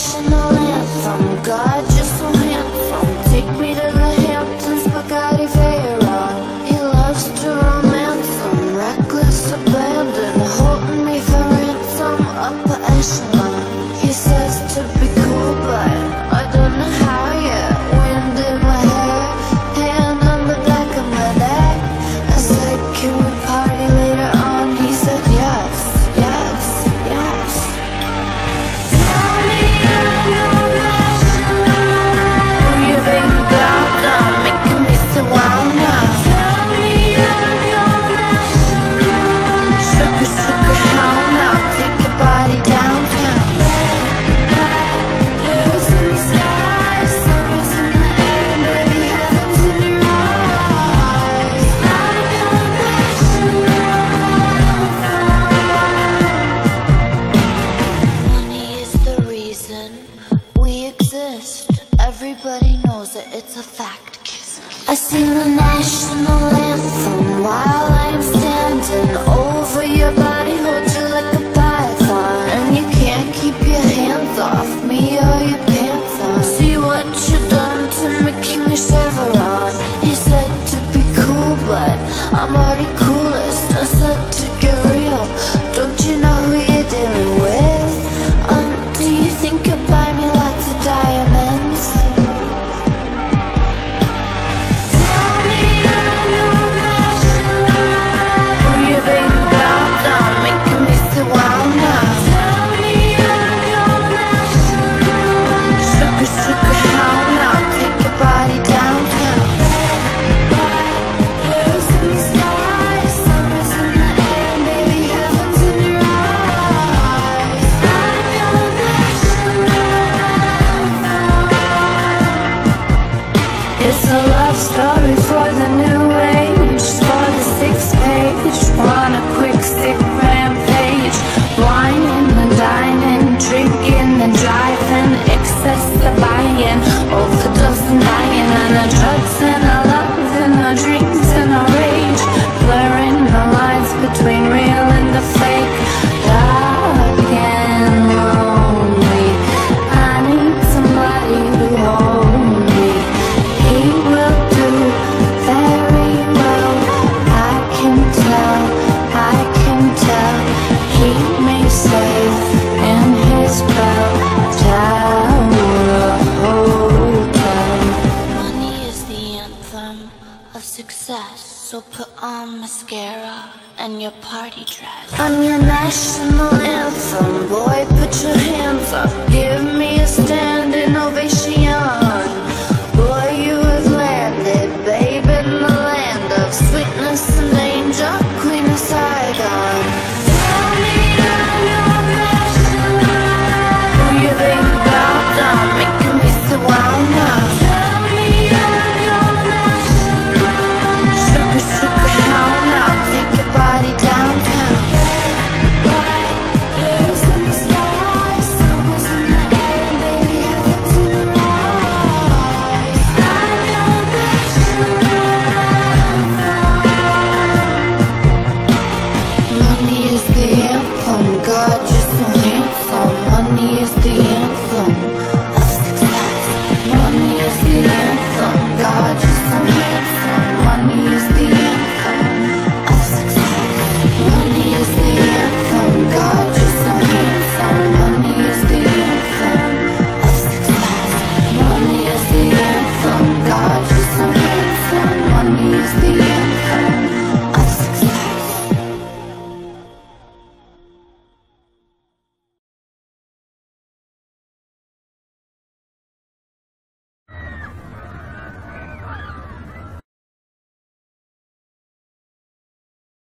national anthem. God, you're so handsome. Take me to the Hamptons, Bugatti Veyron. He loves to romance them, reckless abandon, holding me for ransom, upper echelon. He says to be cool, but I don't know how yet. Wind in my hair, hand on the back of my neck. I said, can we party later on? He said yes, yes, yes. Tell me I'm your national. Who you think about? I'm making me so wild now. Tell me I'm your national. Sugar, sugar, how now? Take your body downtown. Blues in the sky, summer's in the air, baby, heaven's in your eyes. I'm your national. Money is the reason we exist. Everybody knows it, it's a fact. Kiss me. I sing the national anthem while I'm standing over your body, hold you like a python, and you can't keep your hands off me or your pants on. See what you done to me, King Chevron. He said to be cool, but I'm already coolest. I said to get real, don't you know who you're dealing with? Do you think you'll buy me lots of diamonds? Tell me I'm your national. Who you think about? I'm making me so wild now. Tell me I'm your national. Sugar, sugar, how now? Take your body downtown. Blues in the sky, summer's in the air, baby, heaven's in your eyes. I'm your national. It's a love story for the new age, for the 6th page. On a quick sick rampage, whining and dining, drinking and driving, excess the buying, overdose and dying, and the drugs and our love and our dreams and our rage, blurring the lines between real and the fake. Dark and lonely, I need somebody to hold me. He will do very well, I can tell, I can tell. He may save in his bell tower hotel. Money is the anthem of success, so put on mascara and your party dress. I'm your national anthem, boy, put your hands up, give me